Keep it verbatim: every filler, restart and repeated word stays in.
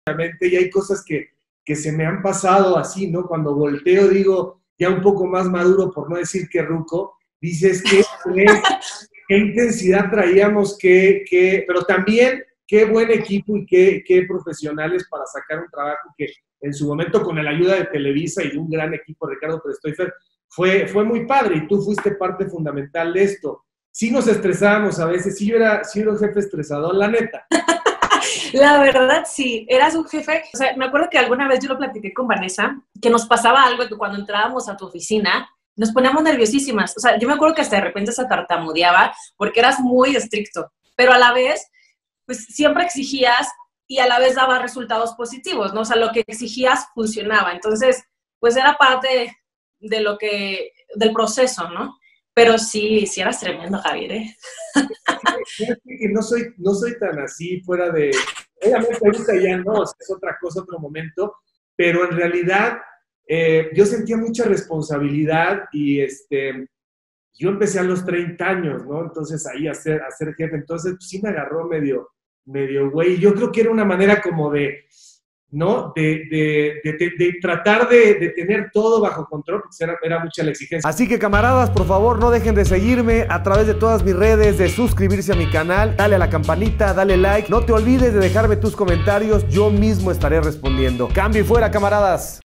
y hay cosas que, que se me han pasado así, ¿no? Cuando volteo digo, ya un poco más maduro, por no decir que ruco, dices, ¿qué, qué, qué intensidad traíamos? Qué, qué, pero también qué buen equipo y qué, qué profesionales para sacar un trabajo que en su momento, con la ayuda de Televisa y de un gran equipo, Ricardo Prestoifer, fue, fue muy padre y tú fuiste parte fundamental de esto. Sí nos estresábamos a veces, sí yo era, sí era un jefe estresador, la neta. La verdad, sí, eras un jefe. O sea, me acuerdo que alguna vez yo lo platiqué con Vanessa, que nos pasaba algo que cuando entrábamos a tu oficina, nos poníamos nerviosísimas. O sea, yo me acuerdo que hasta de repente se tartamudeaba porque eras muy estricto, pero a la vez, pues siempre exigías y a la vez daba resultados positivos, ¿no? O sea, lo que exigías funcionaba. Entonces, pues era parte de lo que, del proceso, ¿no? Pero sí, sí eras tremendo, Javier, ¿eh? Que no soy, no soy tan así fuera de... Obviamente ahorita ya no, es otra cosa, otro momento, pero en realidad eh, yo sentía mucha responsabilidad y este, yo empecé a los treinta años, ¿no? Entonces ahí a ser, a ser jefe, entonces pues, sí me agarró medio, medio güey. Yo creo que era una manera como de... ¿no? De, de, de, de, de tratar de, de tener todo bajo control, porque era, era mucha la exigencia. Así que camaradas, por favor, no dejen de seguirme a través de todas mis redes, de suscribirse a mi canal, dale a la campanita, dale like, no te olvides de dejarme tus comentarios, yo mismo estaré respondiendo. Cambio y fuera, camaradas.